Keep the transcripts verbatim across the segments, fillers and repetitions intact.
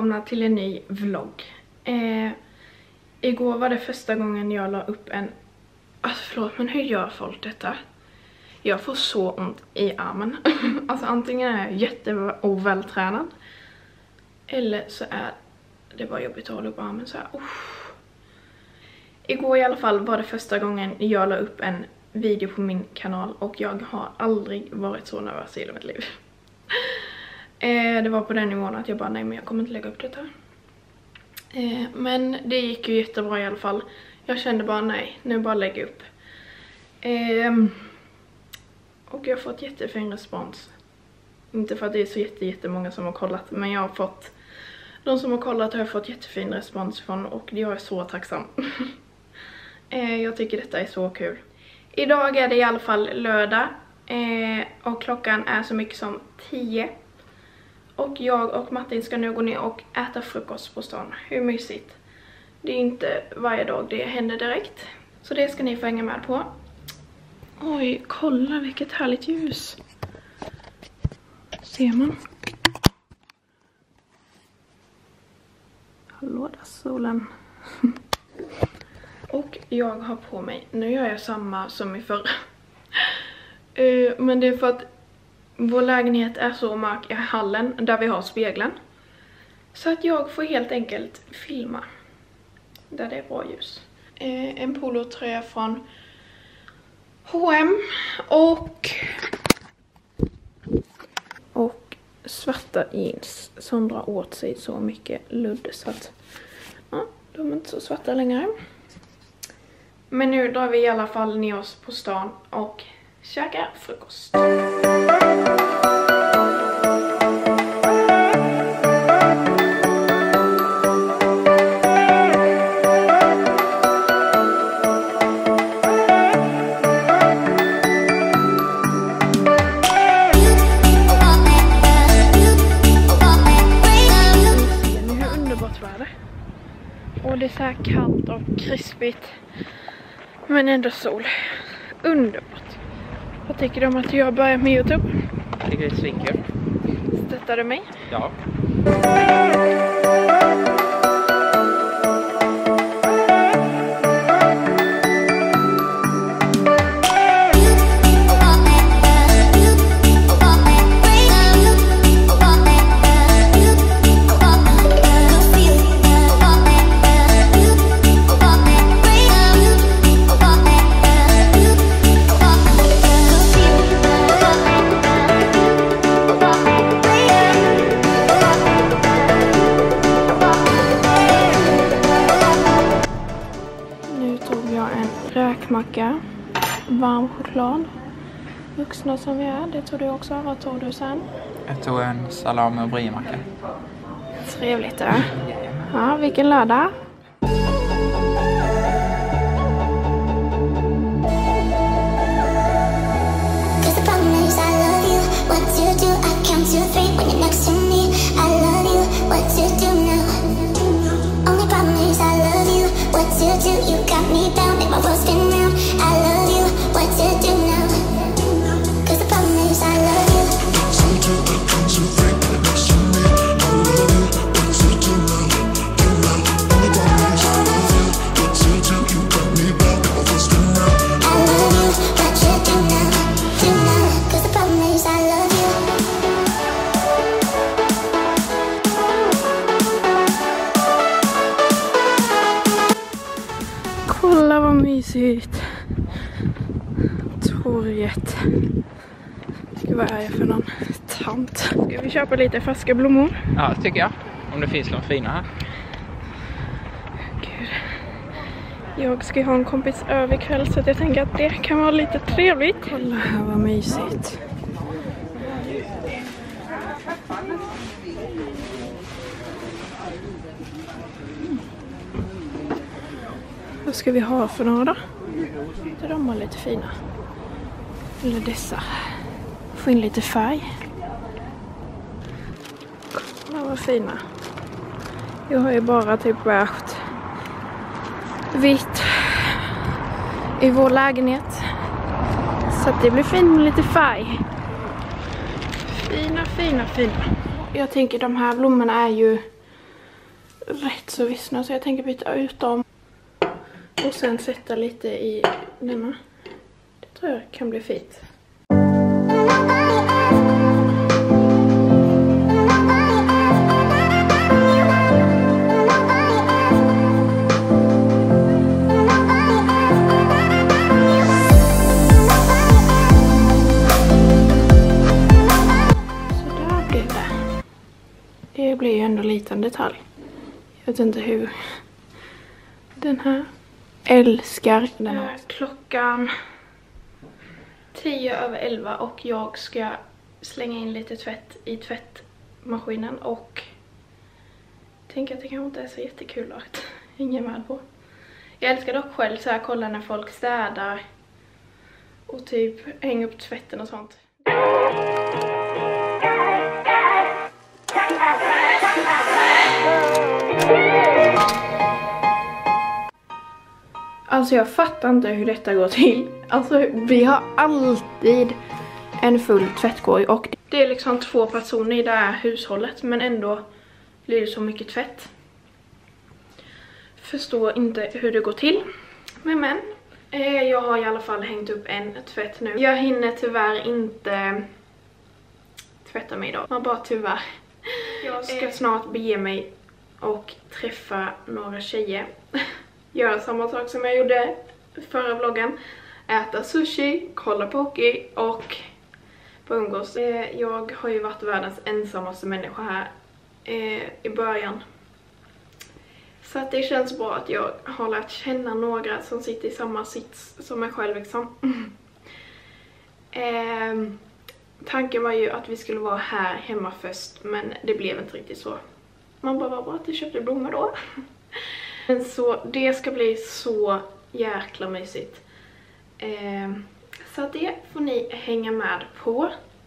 välkomna till en ny vlogg. Eh, igår var det första gången jag la upp en... Alltså förlåt, men hur gör folk detta? Jag får så ont i armen. Alltså antingen är jag jätteovältränad, eller så är det bara jobbigt att hålla upp armen så här. Uff. Igår i alla fall var det första gången jag la upp en video på min kanal, och jag har aldrig varit så nervös i hela mitt liv. Eh, det var på den nivån att jag bara, nej men jag kommer inte lägga upp detta. Eh, men det gick ju jättebra i alla fall. Jag kände bara, nej, nu bara lägga upp. Eh, och jag har fått jättefin respons. Inte för att det är så jätte, jättemånga som har kollat, men jag har fått... De som har kollat har jag fått jättefin respons från, och jag är så tacksam. eh, jag tycker detta är så kul. Idag är det i alla fall lördag. Eh, och klockan är så mycket som tio. Och jag och Martin ska nu gå ner och äta frukost på stan. Hur mysigt. Det är inte varje dag det händer direkt. Så det ska ni få hänga med på. Oj, kolla vilket härligt ljus. Ser man? Hallå där solen. Och jag har på mig, nu gör jag samma som i förra. uh, men det är för att vår lägenhet är så mörk i hallen där vi har spegeln. Så att jag får helt enkelt filma där det är bra ljus. Uh, en polotröja från H och M och och svarta jeans som drar åt sig så mycket ludd så att ja, de är inte så svarta längre. Men nu drar vi i alla fall ner oss på stan och käkar frukost. Och det är så här kallt och krispigt, men ändå sol. Underbart. Vad tycker du om att jag börjar med YouTube? Jag tycker det är svinkul. Stöttar du mig? Ja. Räkmacka, varm choklad, vuxna som vi är, det tog du också. Vad tog du sen? Jag tog en salami och brie-macka. Trevligt det. Ja, vilken lördag. Kolla vad mysigt. Torget. Gud, vad är jag för någon tant? Ska vi köpa lite färska blommor? Ja, tycker jag. Om det finns någon fina här. Gud. Jag ska ha en kompis över kväll, så att jag tänker att det kan vara lite trevligt. Kolla här vad mysigt. Vad ska vi ha för några då? De var lite fina. Eller dessa. Få in lite färg. Kolla vad fina. Jag har ju bara typ beige, vitt i vår lägenhet. Så att det blir fint med lite färg. Fina, fina, fina. Jag tänker de här blommorna är ju rätt så vissna, så jag tänker byta ut dem. Och sen sätta lite i denna. Det tror jag kan bli fint. Det blir ju ändå en liten detalj. Jag vet inte hur. Den här. Älskar den här. Klockan tio över elva och jag ska slänga in lite tvätt i tvättmaskinen och tänker att det kanske inte är så jättekul att hänga med på. Jag älskar dock själv så här kolla när folk städar och typ hänga upp tvätten och sånt. Alltså jag fattar inte hur detta går till. Alltså vi har alltid en full tvättkorg och det är liksom två personer i det här hushållet, men ändå blir det så mycket tvätt. Förstår inte hur det går till. Men men, eh, jag har i alla fall hängt upp en tvätt nu. Jag hinner tyvärr inte tvätta mig idag. Man bara tyvärr. Jag ska snart bege mig och träffa några tjejer. Göra samma sak som jag gjorde förra vloggen. Äta sushi, kolla på hockey och på umgås. Eh, jag har ju varit världens ensammaste människa här eh, i början. Så att det känns bra att jag har lärt känna några som sitter i samma sits som mig själv liksom. eh, tanken var ju att vi skulle vara här hemma först, men det blev inte riktigt så. Man bara, var bra att du köpte blommor då. Men så det ska bli så jäkla mysigt. Eh, så det får ni hänga med på.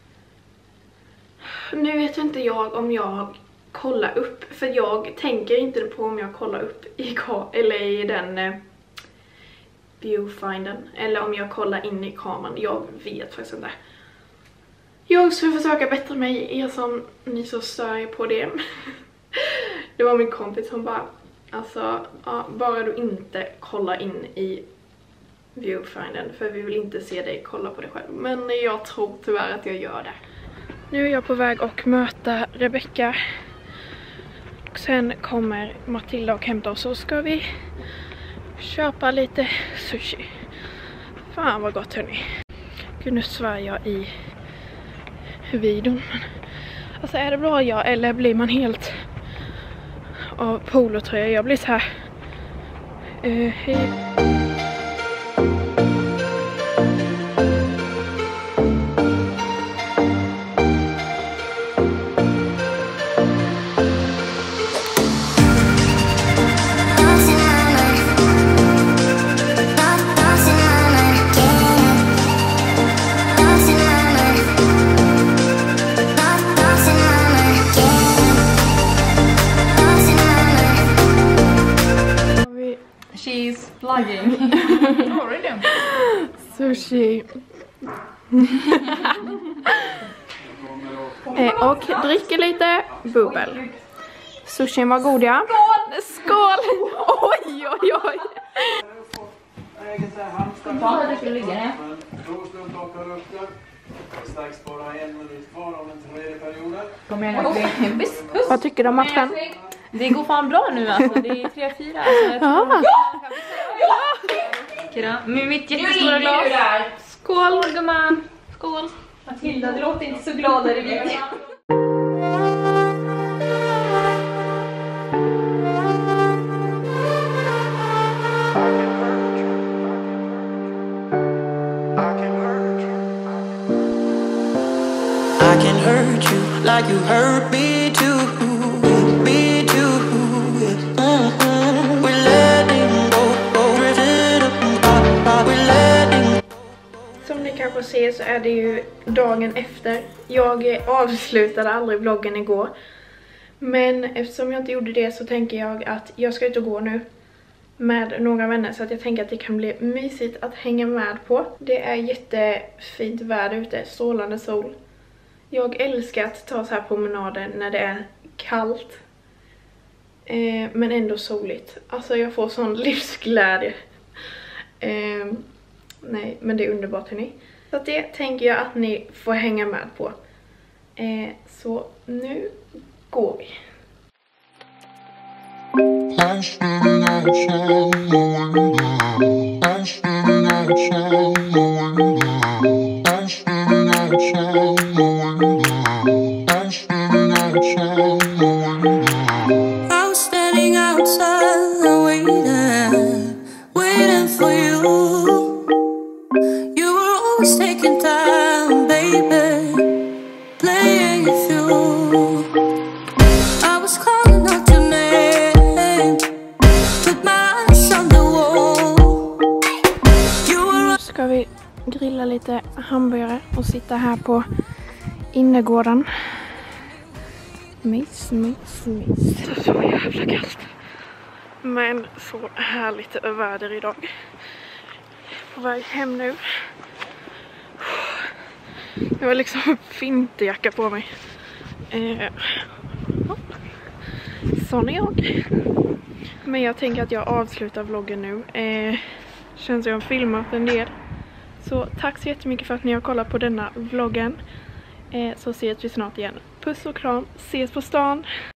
Nu vet inte jag om jag kollar upp, för jag tänker inte på om jag kollar upp i, eller i den eh, viewfindern, eller om jag kollar in i kameran. Jag vet faktiskt inte. Jag ska försöka bättra mig, er som ni så stör på det. Det var min kompis som bara, alltså, ja, bara du inte kollar in i viewfindern, för vi vill inte se dig kolla på dig själv. Men jag tror tyvärr att jag gör det. Nu är jag på väg att möta Rebecca. Och sen kommer Matilda och hämta oss, så ska vi köpa lite sushi. Fan vad gott hörni. Gud, nu svär jag i videon. Alltså är det bra jag, eller blir man helt av polotröja? Jag blir så här. Uh, hej. She's vlogging. Sushi. eh, och dricker lite bubbel. Sushin var god, ja. Skål! Skål! Oj, oj, oj. Ja, det skulle ligga här. Kom igen, oh, vad tycker du om matchen? Det går fan bra nu alltså, det är tre fyra alltså, jag tror... Ja! Med mitt jättestora glas. Skål gumman! Skål! Matilda, du låter inte så glad där i videon. I can hurt you like you hurt me too. Som ni kanske ser så är det ju dagen efter. Jag avslutade aldrig vloggen igår. Men eftersom jag inte gjorde det så tänker jag att jag ska ut och gå nu med några vänner. Så att jag tänker att det kan bli mysigt att hänga med på. Det är jättefint väder ute, strålande sol. Jag älskar att ta så här promenader när det är kallt. Eh, men ändå soligt. Alltså jag får sån livsglädje. Eh, nej, men det är underbart hörni. Så det tänker jag att ni får hänga med på. Eh, så nu går vi. I'm standing outside the window. I'm standing outside the window. I'm standing outside the window. I'm standing outside the window. I was standing outside and waiting, waiting for you. You were always taking time, baby, playing it through. I was calling out your name, with my eyes on the wall. You were. Ska vi grilla lite hamburgare och sitta här på innergården. Mys, mys, mys. Det är så jävla kallt. Men så härligt väder idag. På väg hem nu. Jag har liksom vinterjacka på mig. Eh, sån är jag. Men jag tänker att jag avslutar vloggen nu. Eh, känns som jag har filmat en del. Så tack så jättemycket för att ni har kollat på denna vloggen. Eh, så ses vi snart igen. Puss och kram. Ses på stan.